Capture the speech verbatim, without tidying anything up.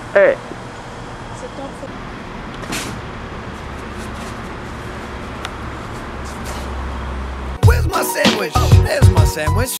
Hey. So don't forget. Where's my sandwich? There's my sandwich.